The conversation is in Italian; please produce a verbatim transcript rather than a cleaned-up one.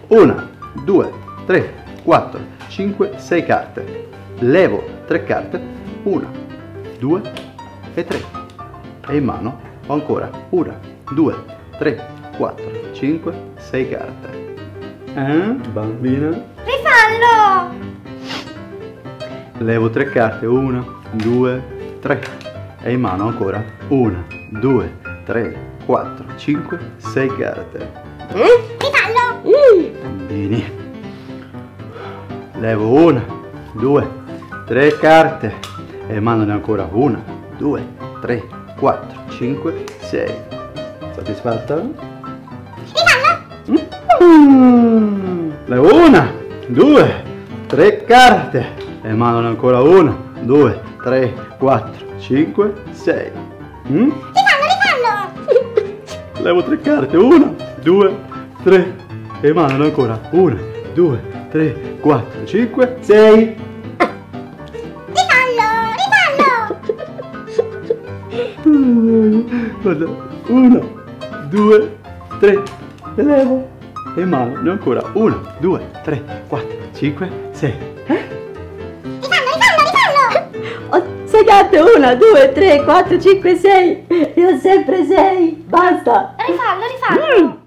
una, due, tre, quattro, cinque, sei carte. Levo tre carte, una, due e tre. E in mano ho ancora una, due, tre, quattro, cinque, sei carte. Eh, bambina? Rifallo! Levo tre carte, una, due, tre. E in mano ancora una, due, tre, quattro, cinque, sei carte. Rifallo! Bambini. Levo una, due, tre carte. E in mano ne ho ancora una, due, tre, quattro, cinque, sei. Soddisfatta? Rifallo! Mm. Levo una, due, tre carte. E in mano ne ho ancora una, due, tre, quattro, cinque, sei. Mm? Rifallo, rifallo! Levo tre carte, una, due, tre. E in mano ne ho ancora una, due, tre, quattro, cinque, sei. Rifallo, rifallo! Guarda, una, due, tre. Le levo. E in mano ne ho ancora una, due, tre, quattro, cinque, sei. Rifallo, rifallo, rifallo! Ho sei carte, una, due, tre, quattro, cinque, sei. E ho sempre sei. Basta. Rifallo, rifallo! Mm.